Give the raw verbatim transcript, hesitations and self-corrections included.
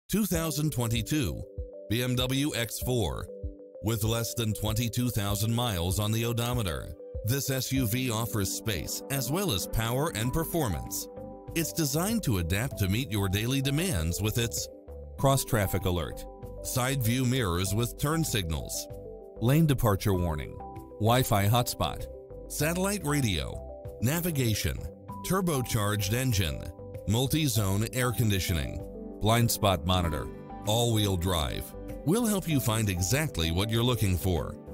two thousand twenty-two B M W X four. With less than twenty-two thousand miles on the odometer, this S U V offers space as well as power and performance. It's designed to adapt to meet your daily demands with its cross-traffic alert, side view mirrors with turn signals, lane departure warning, Wi-Fi hotspot, satellite radio, navigation, turbocharged engine, multi-zone air conditioning, blind spot monitor, all-wheel drive. We'll help you find exactly what you're looking for.